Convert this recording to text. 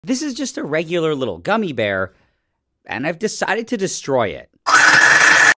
This is just a regular little gummy bear, and I've decided to destroy it.